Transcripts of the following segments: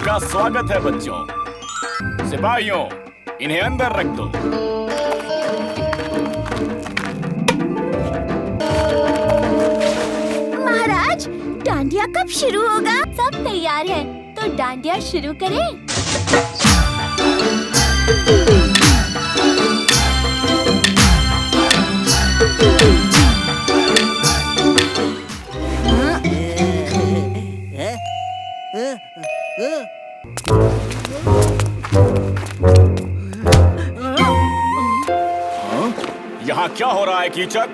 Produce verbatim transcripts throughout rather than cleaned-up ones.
आपका स्वागत है बच्चों। सिपाहियों, इन्हें अंदर रख दो। महाराज, डांडिया कब शुरू होगा? सब तैयार है, तो डांडिया शुरू करें। यहाँ क्या हो रहा है कीचक?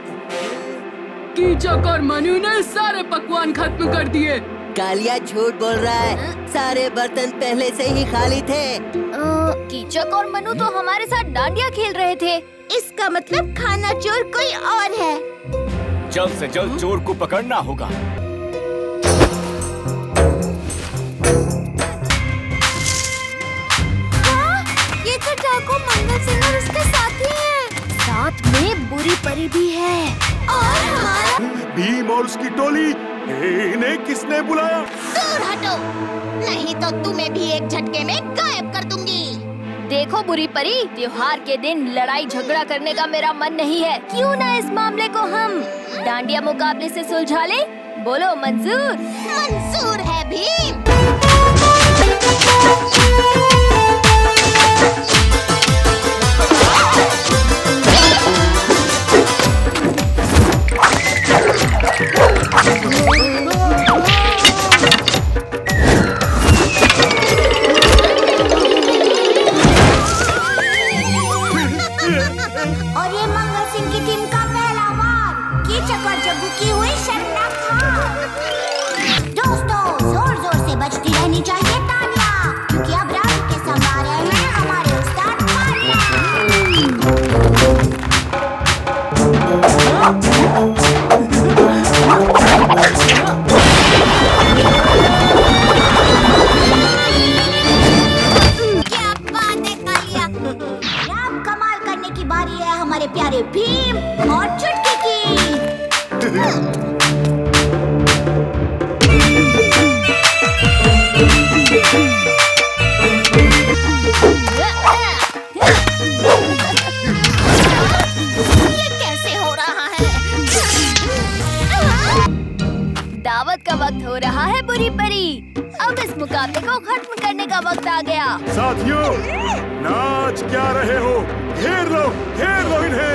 कीचक और मनु ने सारे पकवान खत्म कर दिए। कालिया झूठ बोल रहा है, सारे बर्तन पहले से ही खाली थे। कीचक और मनु तो हमारे साथ डांडिया खेल रहे थे। इसका मतलब खाना चोर कोई और है। जल्द से जल्द चोर को पकड़ना होगा। हाँ, ये तो डाकू मंगल सिंह और उसके साथी हैं। साथ में बुरी परी भी है। और हमारा भीम और उसकी टोली, इन्हें किसने बुलाया? दूर हटो, नहीं तो तुम्हें भी एक झटके में गायब कर दूंगी। देखो बुरी परी, त्योहार के दिन लड़ाई झगड़ा करने का मेरा मन नहीं है। क्यों ना इस मामले को हम डांडिया मुकाबले से सुलझा ले? बोलो मंजूर? मंजूर है भीम। और ये मंगल सिंह की टीम का पहला वार, कीचक और जग्गू की हुई शर्मनाक हार। दोस्तों, जोर जोर से बजती रहनी चाहिए तालियां, क्योंकि अब राउंड के समा रहे हैं हमारे उस्ताद कालिया। क्या बात है कालिया, अब कमाल करने की बारी है हमारे प्यारे भीम और चुटकी की। ये कैसे हो रहा है? दावत का वक्त हो रहा है बुरी परी। अब इस मुकाबले को खत्म करने का वक्त आ गया। साथियों, नाच क्या रहे हो? घेर लो, घेर लो इन्हें।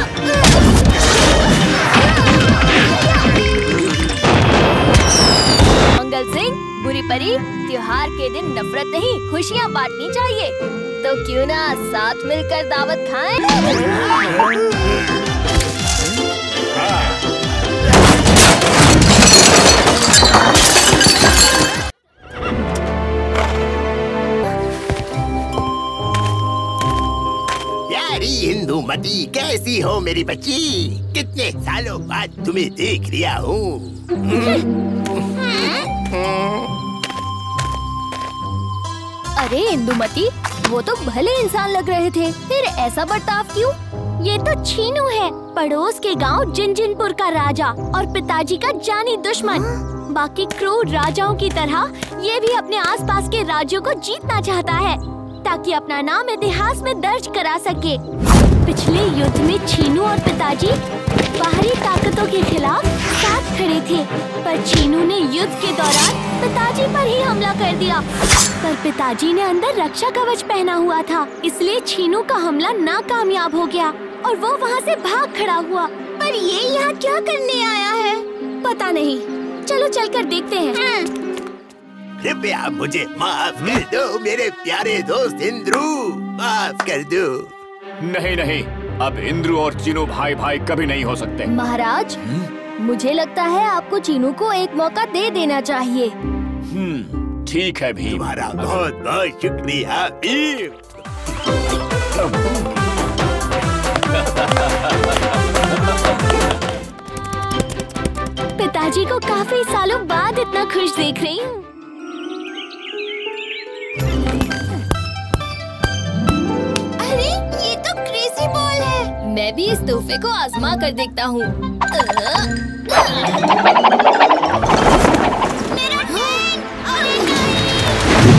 मंगल सिंह, बुरी परी, त्योहार के दिन नफरत नहीं, खुशियाँ बांटनी चाहिए। तो क्यों ना साथ मिलकर दावत खाएं? इंदुमती, कैसी हो मेरी बच्ची? कितने सालों बाद तुम्हें देख लिया हूँ। अरे इंदुमती, वो तो भले इंसान लग रहे थे, फिर ऐसा बर्ताव क्यों? ये तो छीनू है, पड़ोस के गांव जिनजिनपुर का राजा और पिताजी का जानी दुश्मन। बाकी क्रूर राजाओं की तरह ये भी अपने आसपास के राज्यों को जीतना चाहता है, ताकि अपना नाम इतिहास में दर्ज करा सके। पिछले युद्ध में छीनू और पिताजी बाहरी ताकतों के खिलाफ साथ खड़े थे, पर छीनू ने युद्ध के दौरान पिताजी पर ही हमला कर दिया। पर पिताजी ने अंदर रक्षा कवच पहना हुआ था, इसलिए छीनू का हमला नाकामयाब हो गया और वो वहाँ से भाग खड़ा हुआ। पर ये यहाँ क्या करने आया है? पता नहीं, चलो चलकर देखते हैं। कृपया मुझे माफ कर दो मेरे प्यारे दोस्त इंद्रू, माफ कर दो। नहीं नहीं, अब इंद्रू और चीनू भाई भाई कभी नहीं हो सकते। महाराज, मुझे लगता है आपको चीनू को एक मौका दे देना चाहिए। हम्म, ठीक है भीम। तुम्हारा बहुत बहुत शुक्रिया भीम। पिताजी को काफी सालों बाद इतना खुश देख रही हूँ। अरे ये तो क्रेजी बॉल है। मैं भी इस तोहफे को आजमा कर देखता हूँ। मेरा ट्रेन! अरे नहीं!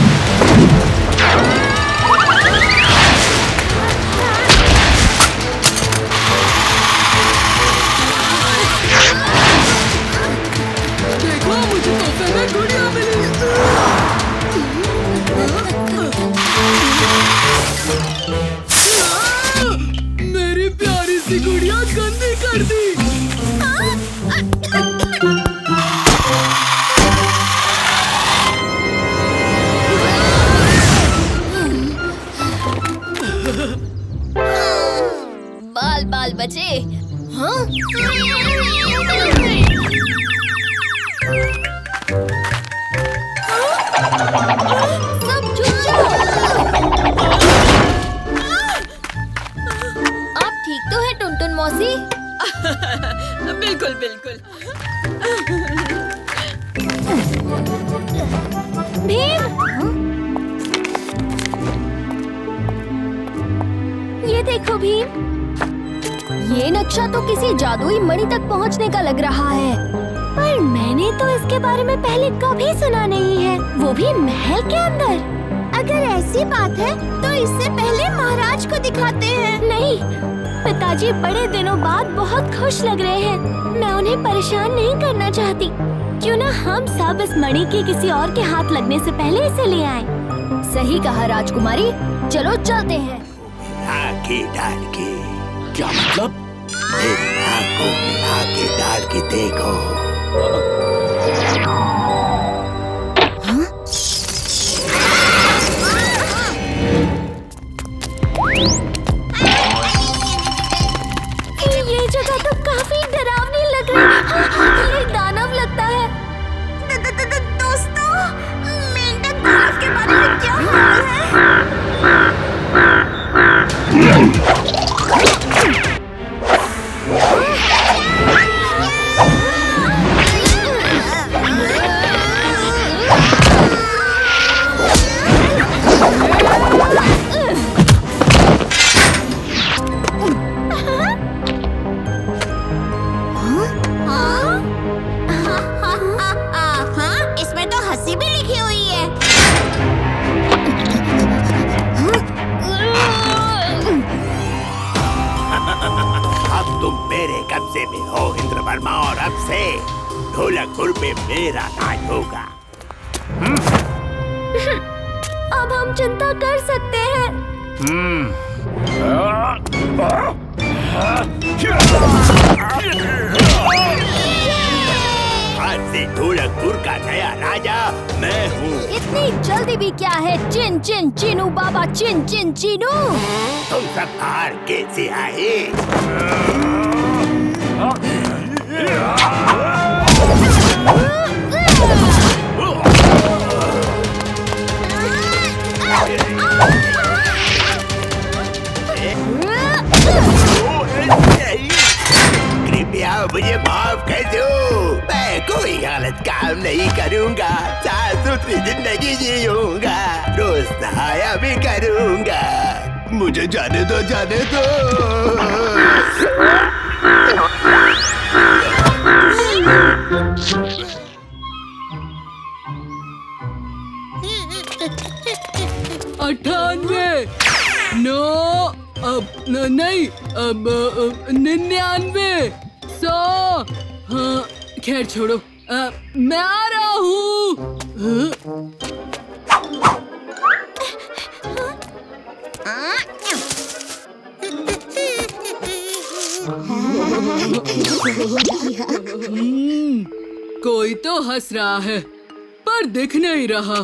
भीम। ये नक्शा तो किसी जादुई मणि तक पहुंचने का लग रहा है, पर मैंने तो इसके बारे में पहले कभी सुना नहीं है, वो भी महल के अंदर। अगर ऐसी बात है तो इससे पहले महाराज को दिखाते हैं। नहीं, पिताजी बड़े दिनों बाद बहुत खुश लग रहे हैं, मैं उन्हें परेशान नहीं करना चाहती। क्यों ना हम सब इस मणि के किसी और के हाथ लगने से पहले इसे ले आएं। सही कहा राजकुमारी, चलो चलते हैं। आके डाल के क्या मतलब? मेरी आंखों में आके डाल के देखो। ये जगह तो काफी डरावनी लग रही है। ये दानव लगता है। द, द, द, द, दोस्तों, मेंढक दानव के बारे में क्या हाल है? इसमें तो हंसी भी लिखी हुई है। अब तुम मेरे कब्जे में हो इंद्रवर्मा, और अब से ढोलकपुर में मेरा राज होगा। अब हम चिंता कर सकते हैं। आज से ढोलकपुर का नया राजा मैं हूँ। इतनी जल्दी भी क्या है? चिन चिन चिनू बाबा, चिन चिन चिनू। तुम सब बाहर कैसे आए? कृपया मुझे माफ कर दो, मैं कोई गलत काम नहीं करूँगा, साफ सुथरी जिंदगी जीऊंगा, रोज नहाया भी करूँगा। मुझे जाने दो, जाने दो। अठानवे, नौ, अब न, नहीं अब निन्यानवे, सौ। हाँ खैर छोड़ो, आ, मैं आ रहा हूँ। हम्म, कोई तो हंस रहा है पर दिख नहीं रहा।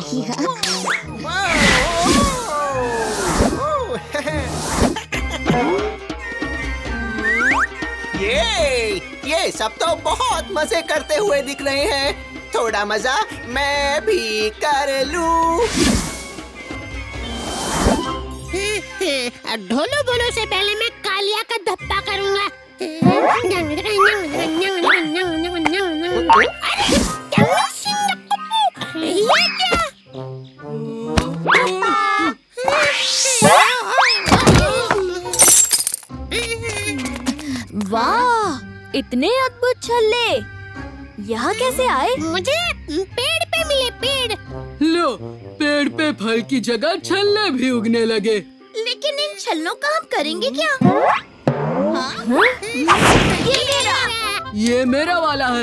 ये ये सब तो बहुत मजे करते हुए दिख रहे हैं, थोड़ा मजा मैं भी कर लूं। ढोलो बोलो से पहले मैं कालिया का धप्पा करूंगा। ये क्या? वाह, इतने अद्भुत छल्ले यहाँ कैसे आए? मुझे पेड़ पे मिले, पेड़। लो, पेड़ पे फल की जगह छल्ले भी उगने लगे। लेकिन इन छल्लों का हम करेंगे क्या? हाँ? ये मेरा। ये मेरा वाला है।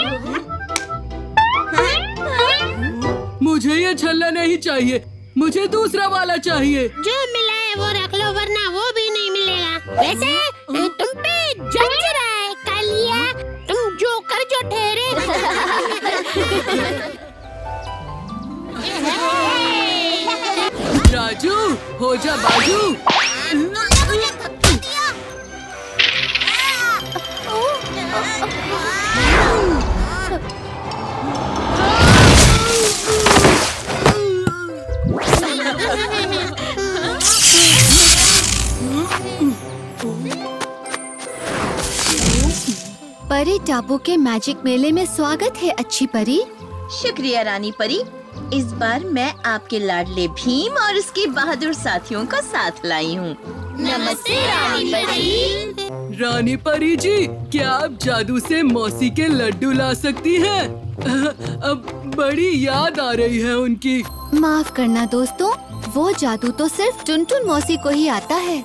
मुझे ये छल्ला नहीं चाहिए, मुझे दूसरा वाला चाहिए। जो मिला है वो रख लो, वरना वो भी नहीं मिलेगा। वैसे तुम पे जच रहा है कालिया, तुम जोकर जो ठहरे। राजू, हो जा बाजू। परी टापू के मैजिक मेले में स्वागत है अच्छी परी। शुक्रिया रानी परी। इस बार मैं आपके लाडले भीम और उसके बहादुर साथियों को साथ लाई हूँ। नमस्ते रानी परी। रानी परी जी, क्या आप जादू से मौसी के लड्डू ला सकती हैं? अब बड़ी याद आ रही है उनकी। माफ करना दोस्तों, वो जादू तो सिर्फ टुनटुन मौसी को ही आता है।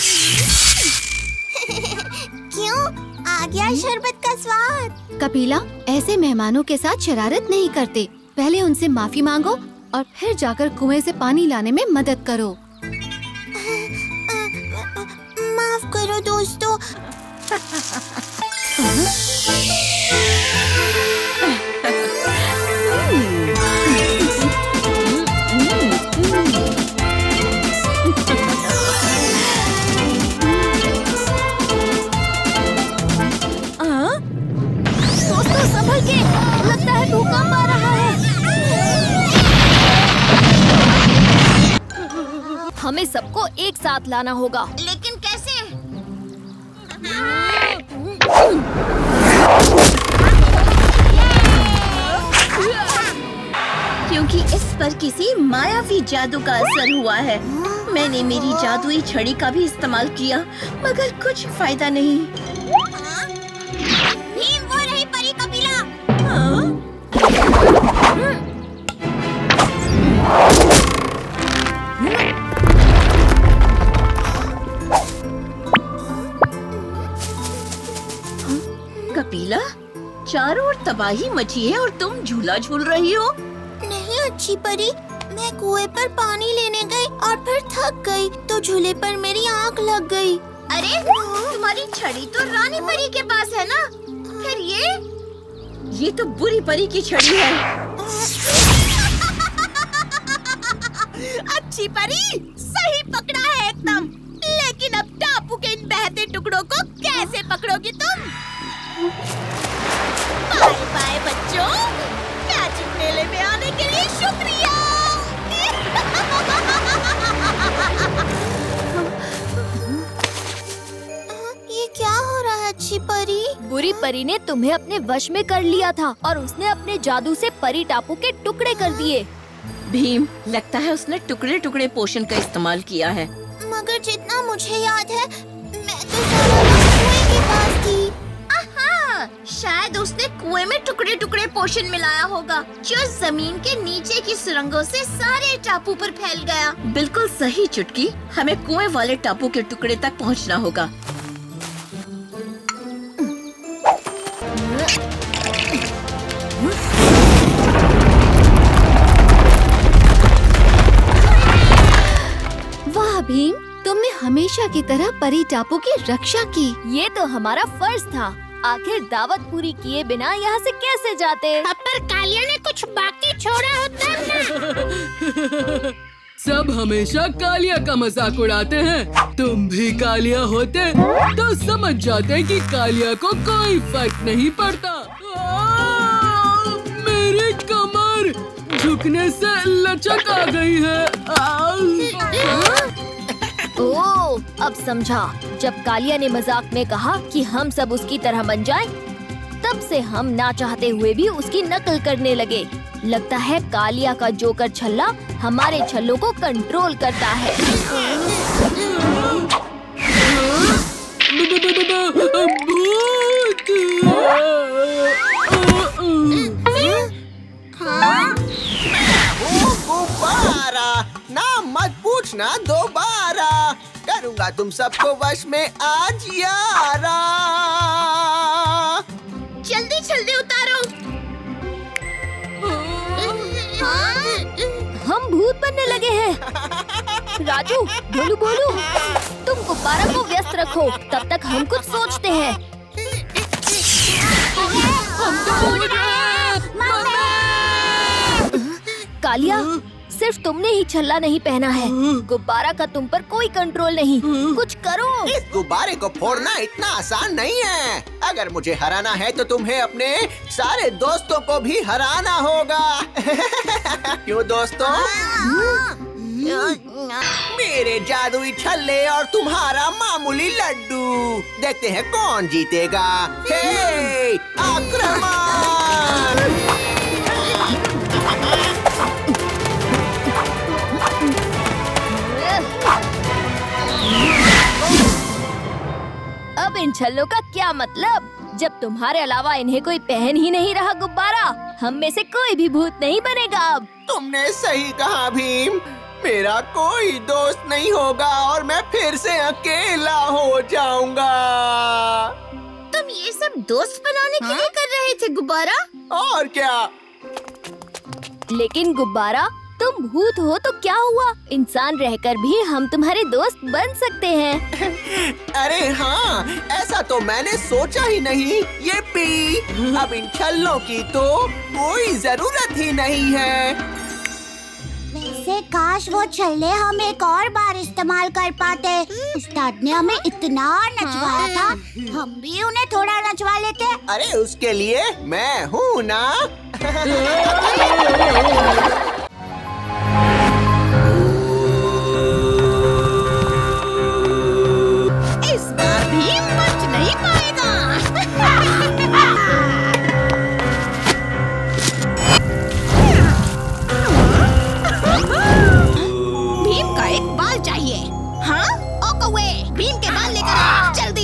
क्यों? आ गया शरबत का स्वाद। कपिला, ऐसे मेहमानों के साथ शरारत नहीं करते। पहले उनसे माफी मांगो और फिर जाकर कुएं से पानी लाने में मदद करो। माफ करो दोस्तों। दोस्तों संभल के, लगता है भूकंप आ रहा है। हमें सबको एक साथ लाना होगा। लेकिन कैसे? क्योंकि इस पर किसी मायावी जादू का असर हुआ है। मैंने मेरी जादुई छड़ी का भी इस्तेमाल किया, मगर कुछ फायदा नहीं। भीम, वो रही परी कपिला। कपिला, चारों ओर तबाही मची है और तुम झूला झूल रही हो। नहीं अच्छी परी, मैं कुएं पर पानी लेने गई और फिर थक गई तो झूले पर मेरी आंख लग गई। अरे, तुम्हारी छड़ी तो रानी परी के पास है ना? फिर ये ये तो बुरी परी की छड़ी है। अच्छी परी, सही पकड़ा है एकदम। लेकिन अब टापू के इन बहते टुकड़ों को कैसे पकड़ोगी तुम? बाय बाय बच्चों, मैजिक मेले में आने के लिए शुक्रिया। ये क्या हो रहा है अच्छी परी? बुरी परी ने तुम्हें अपने वश में कर लिया था और उसने अपने जादू से परी टापू के टुकड़े कर दिए। भीम, लगता है उसने टुकड़े टुकड़े पोषण का इस्तेमाल किया है। मगर जितना मुझे याद है, मैं तो सारा वक्त कुएं के पास थी। आहा, शायद उसने कुएं में टुकड़े टुकड़े पोषण मिलाया होगा, जो जमीन के नीचे की सुरंगों से सारे टापू पर फैल गया। बिल्कुल सही चुटकी, हमें कुएं वाले टापू के टुकड़े तक पहुंचना होगा। वाह भीम, तुमने हमेशा की तरह परी टापू की रक्षा की। ये तो हमारा फर्ज था। आखिर दावत पूरी किए बिना यहाँ से कैसे जाते? पर कालिया ने कुछ बाकी छोड़ा होता ना। सब हमेशा कालिया का मजाक उड़ाते हैं। तुम भी कालिया होते तो समझ जाते कि कालिया को कोई फर्क नहीं पड़ता। आ, मेरी कमर झुकने से लचक आ गई है। ओह, अब समझा। जब कालिया ने मजाक में कहा कि हम सब उसकी तरह बन जाएं, तब से हम ना चाहते हुए भी उसकी नकल करने लगे। लगता है कालिया का जोकर छल्ला हमारे छल्लों को कंट्रोल करता है। गुब्बारा, ना मत पूछना दोबारा, करूँगा तुम सबको वश में आज यारा। जल्दी जल्दी उतारो। हम भूत बनने लगे हैं। राजू, बोलू बोलू, तुम गुब्बारा को व्यस्त रखो, तब तक हम कुछ सोचते हैं। कालिया, सिर्फ तुमने ही छल्ला नहीं पहना है। गुब्बारा का तुम पर कोई कंट्रोल नहीं। कुछ करो। इस गुब्बारे को फोड़ना इतना आसान नहीं है। अगर मुझे हराना है तो तुम्हें अपने सारे दोस्तों को भी हराना होगा। क्यों दोस्तों? मेरे जादुई छल्ले और तुम्हारा मामूली लड्डू, देखते हैं कौन जीतेगा। हे, आक्रमण! छल्लों का क्या मतलब? जब तुम्हारे अलावा इन्हें कोई पहन ही नहीं रहा गुब्बारा, हम में से कोई भी भूत नहीं बनेगा अब। तुमने सही कहा भीम, मेरा कोई दोस्त नहीं होगा और मैं फिर से अकेला हो जाऊंगा। तुम ये सब दोस्त बनाने के लिए कर रहे थे गुब्बारा? और क्या? लेकिन गुब्बारा, तुम भूत हो तो क्या हुआ? इंसान रहकर भी हम तुम्हारे दोस्त बन सकते हैं। अरे हाँ, ऐसा तो मैंने सोचा ही नहीं। ये पी, अब इन छल्लों की तो कोई जरूरत ही नहीं है। वैसे काश वो छल्ले हम एक और बार इस्तेमाल कर पाते। उस्ताद ने हमें इतना नचवाया था, हम भी उन्हें थोड़ा नचवा लेते। अरे उसके लिए मैं हूँ ना। इस बार भी बच नहीं पाएगा। भीम का एक बाल चाहिए। हाँ, ओ कौवे, भीम के बाल लेकर आ, जल्दी।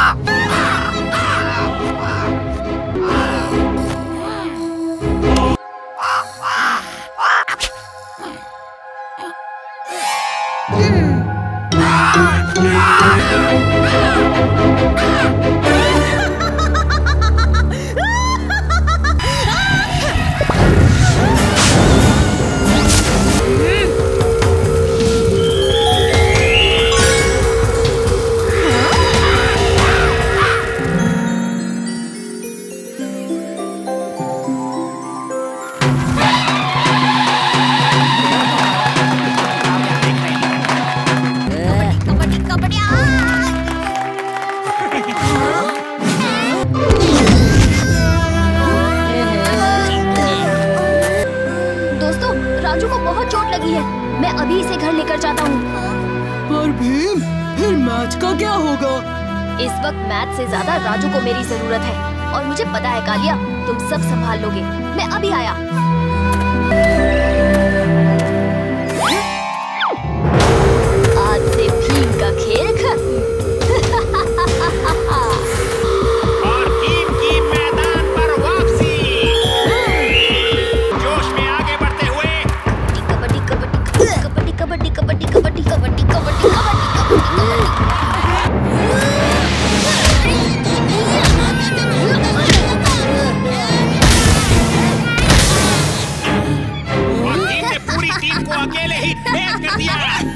इस वक्त मैच से ज्यादा राजू को मेरी जरूरत है और मुझे पता है कालिया, तुम सब संभाल लोगे। मैं अभी आया। आज से भीम का खेल खत्म। और टीम की मैदान पर वापसी। जोश में आगे बढ़ते हुए कबड्डी कबड्डी कबड्डी कबड्डी कबड्डी कबड्डी कबड्डी कबड्डी कबड्डी कबड्डी। अकेले ही फेल कर दिया।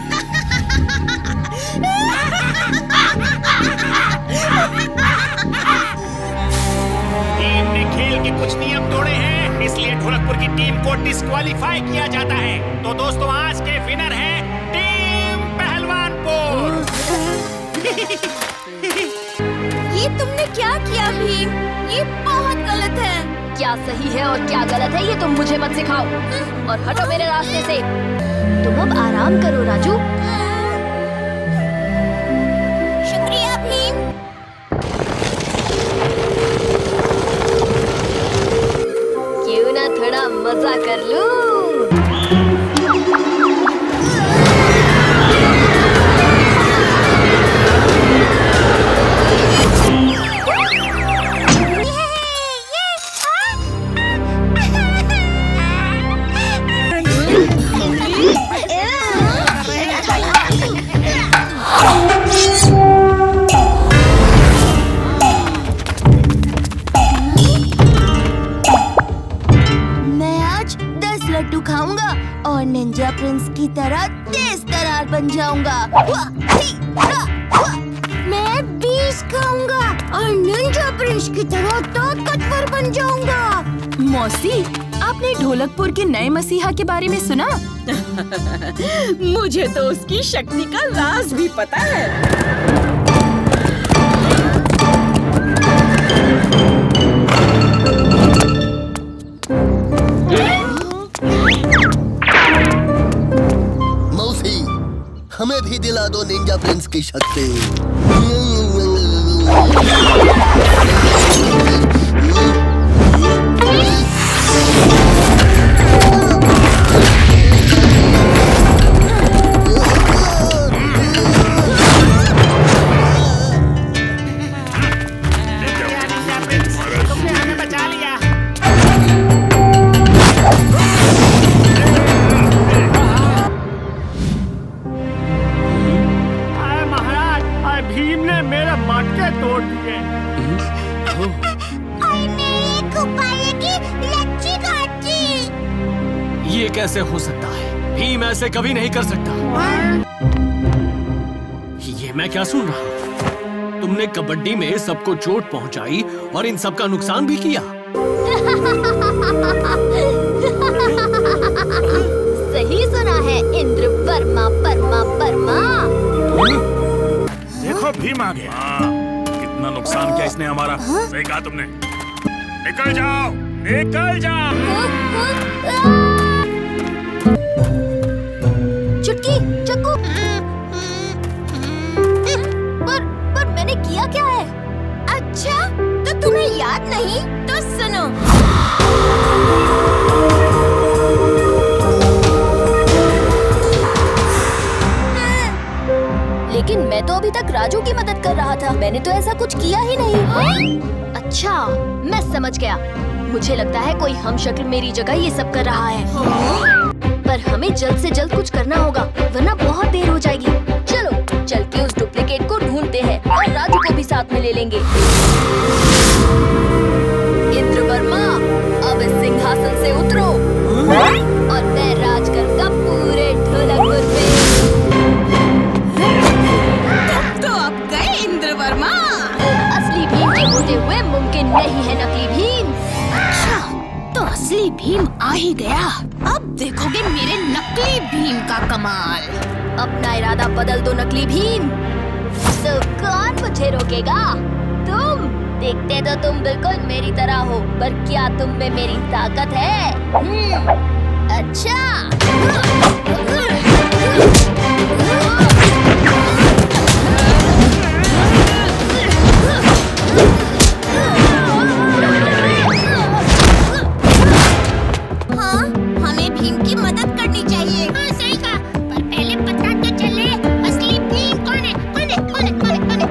टीम ने खेल के कुछ नियम तोड़े हैं, इसलिए ढोलकपुर की टीम को डिस्क्वालीफाई किया जाता है। तो दोस्तों, आज के विनर है टीम पहलवानपुर। ये तुमने क्या किया भीम? ये बहुत गलत है। क्या सही है और क्या गलत है ये तुम मुझे मत सिखाओ और हटो मेरे रास्ते से। तुम अब आराम करो राजू। शुक्रिया भीम। क्यों ना थोड़ा मजा कर लूं? लड्डू खाऊंगा और निंजा प्रिंस की तरह तेज तरार बन जाऊंगा। मैं बीस खाऊंगा और निंजा प्रिंस की तरह ताकतवर बन जाऊंगा। मौसी, आपने ढोलकपुर के नए मसीहा के बारे में सुना? मुझे तो उसकी शक्ति का राज भी पता है। मौसी, हमें भी दिला दो निंजा प्रिंस की शक्ति। ये कैसे हो सकता है? भीम ऐसे कभी नहीं कर सकता। ये मैं क्या सुन रहा हूँ? तुमने कबड्डी में सबको चोट पहुंचाई और इन सबका नुकसान भी किया। सही सुना है इंद्र वर्मा वर्मा वर्मा। देखो भीम आ गया। कितना नुकसान किया इसने हमारा। सही कहा तुमने। निकल जाओ, निकल जाओ। चुटकी, चक्कू। पर पर मैंने किया क्या है? अच्छा, तो तुम्हें याद नहीं? तो सुनो। लेकिन मैं तो अभी तक राजू की मदद कर रहा था। मैंने तो ऐसा कुछ किया ही नहीं। अच्छा, मैं समझ गया। मुझे लगता है कोई हमशक्ल मेरी जगह ये सब कर रहा है। पर हमें जल्द से जल्द कुछ करना होगा, वरना बहुत देर हो जाएगी। चलो, चल के उस डुप्लीकेट को ढूंढते हैं और राजू को भी साथ में ले लेंगे। इंद्र वर्मा, अब इस सिंहासन से उतरो और मैं राज करूंगा पूरे ढोलकपुर में। तो अब गए इंद्र वर्मा। असली भीम के होते हुए मुमकिन नहीं है नकली भीम। अच्छा, तो असली भीम आ ही गया। अब देखोगे मेरे नकली भीम का कमाल। अपना इरादा बदल दो नकली भीम। तो कौन मुझे रोकेगा? तुम। देखते तो तुम बिल्कुल मेरी तरह हो, पर क्या तुम में मेरी ताकत है? अच्छा। हाँ, हमें भीम की मदद करनी चाहिए। हाँ, सही कहा। पर पहले पता तो चले असली भीम कौन है? कौन है? कौन है? कौन है? कौन है?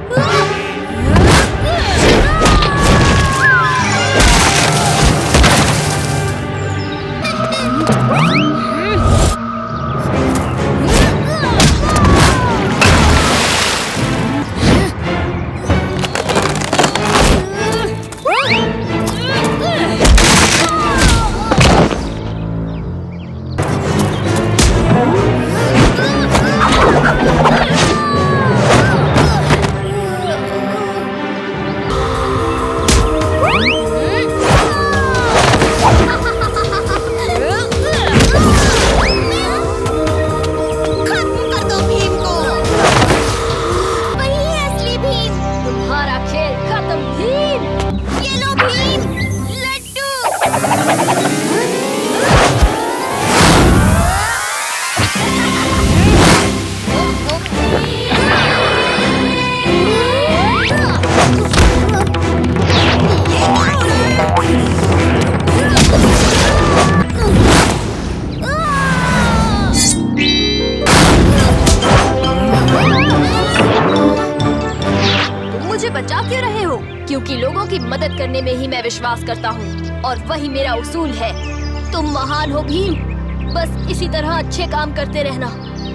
क्योंकि लोगों की मदद करने में ही मैं विश्वास करता हूँ और वही मेरा उसूल है। तुम महान हो भीम, बस इसी तरह अच्छे काम करते रहना।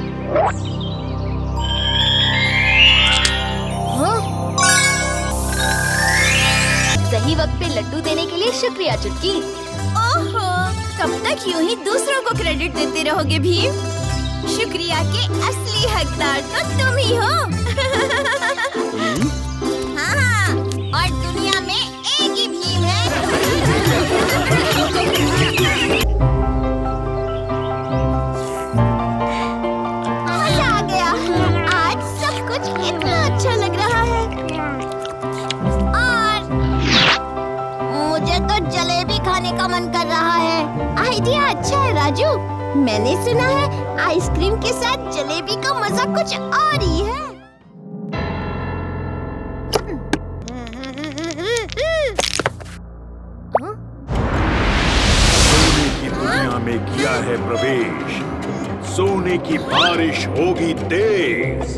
हाँ? सही वक्त पे लड्डू देने के लिए शुक्रिया चुटकी। ओहो, कब तक यूं ही दूसरों को क्रेडिट देते रहोगे भीम? शुक्रिया के असली हकदार तो तुम ही हो। हाँ, और दुनिया में एक ही भीम है। मजा आ गया। आज सब कुछ इतना अच्छा लग रहा है। और मुझे तो जलेबी खाने का मन कर रहा है। आइडिया अच्छा है राजू। मैंने सुना है आइसक्रीम के साथ जलेबी का मजा कुछ और ही है। सोने की दुनिया में किया है प्रवेश, सोने की बारिश होगी तेज।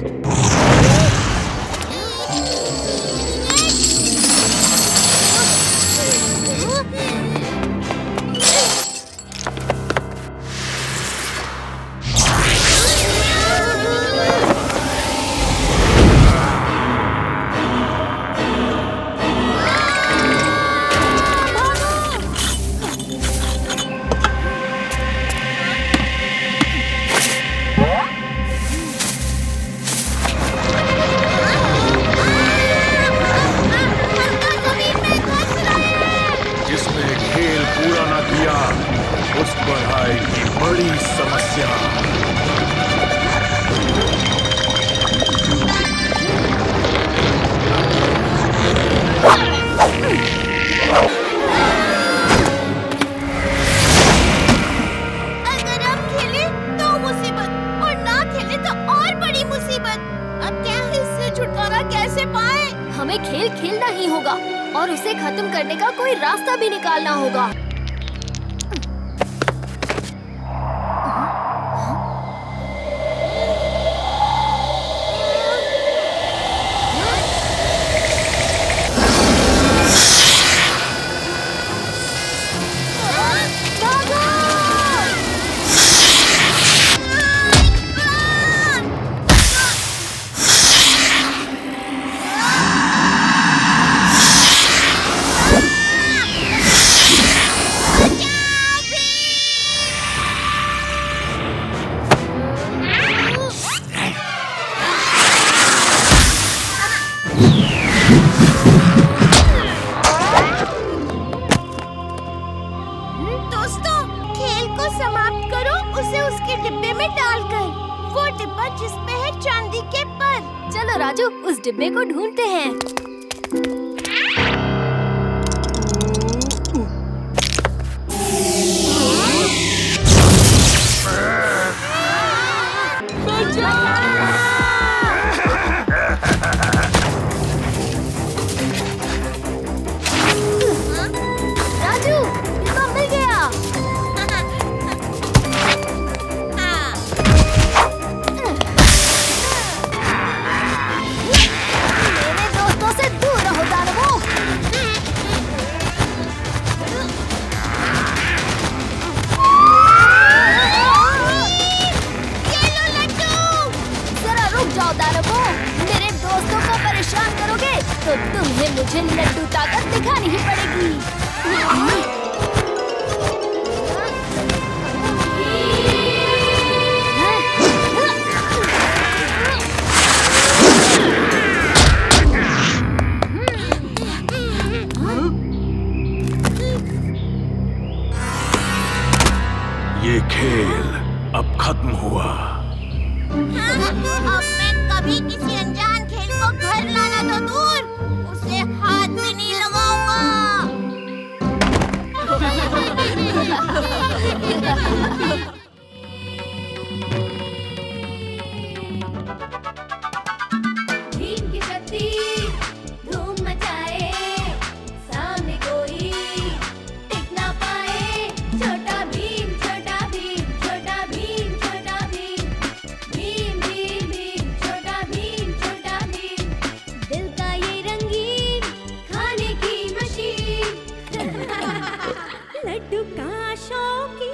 उस पर आएगी बड़ी समस्या। अगर हम खेले तो मुसीबत, और ना खेले तो और बड़ी मुसीबत। अब क्या इससे छुटकारा कैसे पाए? हमें खेल खेलना ही होगा और उसे खत्म करने का कोई रास्ता भी निकालना होगा। राजू, उस डिब्बे को ढूंढते हैं। राजू, डिब्बा मिल गया। तो तुम्हें मुझे लड्डू ताकत दिखानी ही पड़ेगी। ये खेल अब खत्म हुआ। अब मैं कभी किसी अनजान खेल को घर लाना तो दूर, उसे हाथ भी नहीं लगाऊंगा। भीम की शक्ति धूम मचाए, सामने कोई टिक ना पाए। छोटा भीम, छोटा भीम, छोटा भीम, छोटा भीम, भीम भीम भीम, छोटा भीम, छोटा भीम। दिल का ये रंगीन खाने की मशीन, लड्डू का शौकीन।